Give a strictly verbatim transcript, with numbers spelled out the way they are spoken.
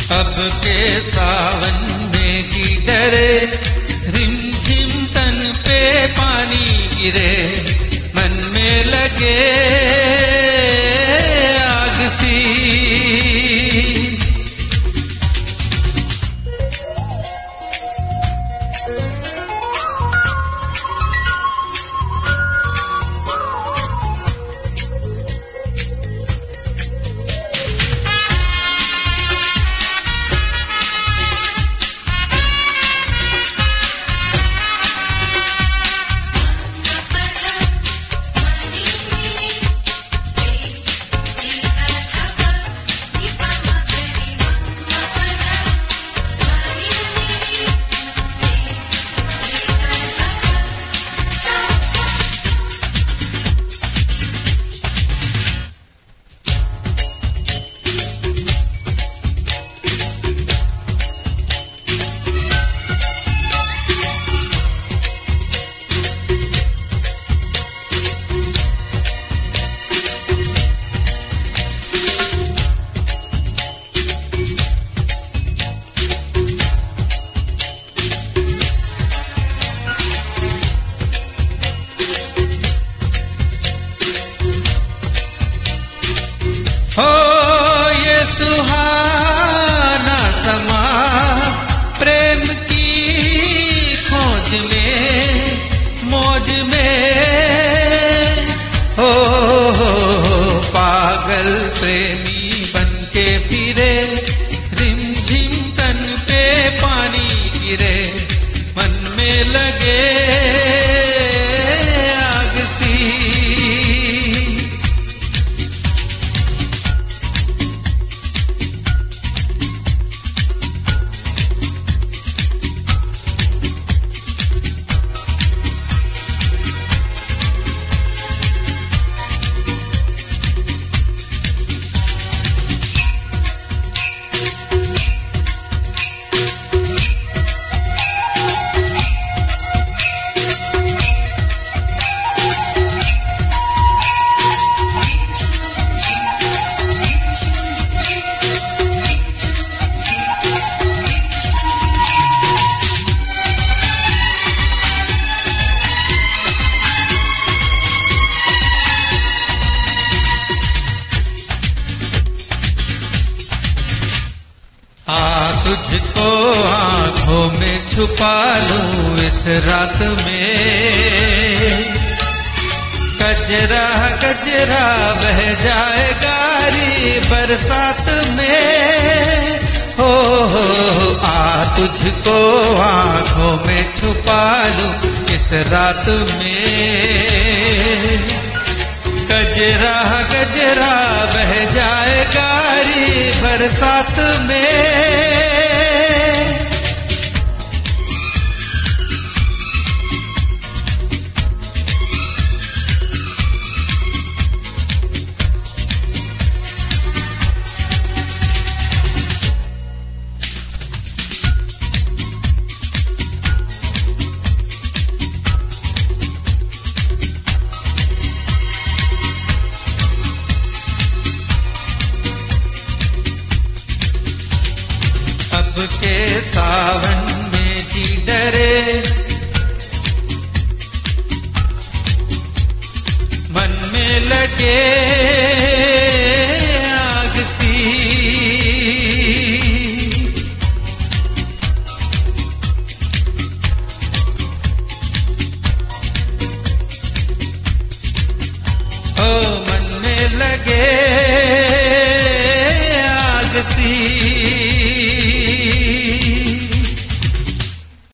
अब के सावन में की डरे, रिमझिम तन पे पानी गिरे, मन में लगे आग सी। हो ये सुहाना समा प्रेम की खोज में, मौज में, हो, हो, हो पागल प्रेमी बन के फिरे, रिमझिम तन पे पानी गिरे, मन में लगे आग सी। आ तुझको आंखों में छुपा लूं इस रात में, गजरा गजरा बह जाए गारी बरसात में, हो, हो आ तुझको आंखों में छुपा लूं इस रात में, गजरा गजरा बह जाए गारी बरसात में। अब के सावन में जी डरे, मन में लगे आग सी। ओ मन में लगे आग सी।